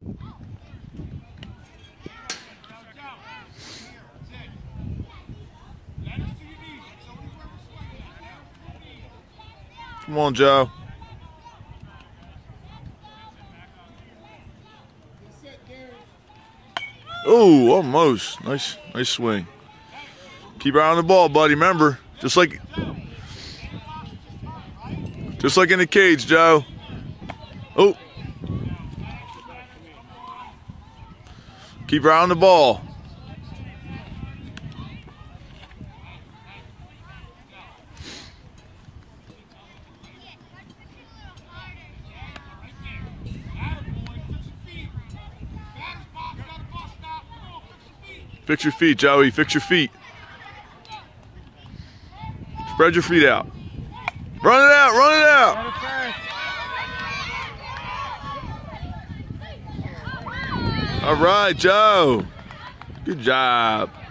Come on, Joe. Oh, almost. Nice swing. Keep your eye on the ball, buddy. Remember, just like in the cage, Joe. Oh. Keep your eye on the ball. Fix your feet, Joey. Fix your feet. Spread your feet out. Run it out. Run it out. All right, Joe. Good job.